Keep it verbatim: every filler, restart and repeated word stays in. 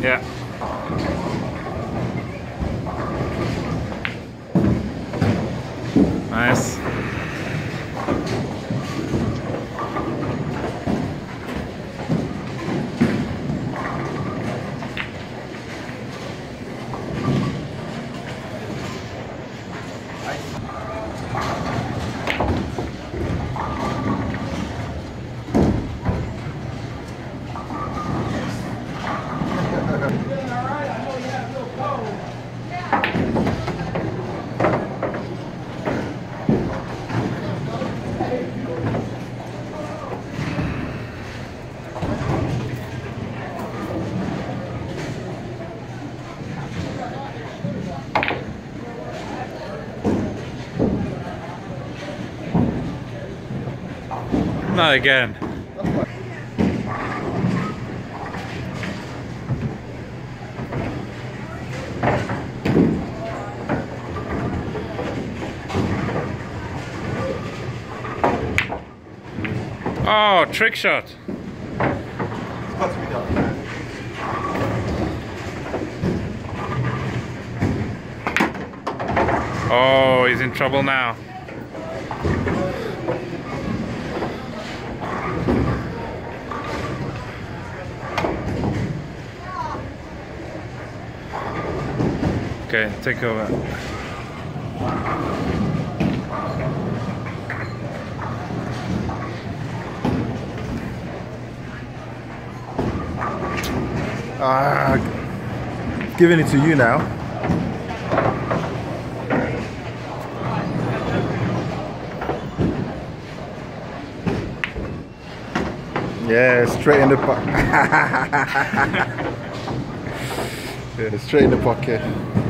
Yeah. Nice. Not again. Oh, trick shot. It's got to be done. Oh, he's in trouble now. Okay, take over. Ah, giving it to you now. Yeah, straight in the pocket. Yeah, straight in the pocket.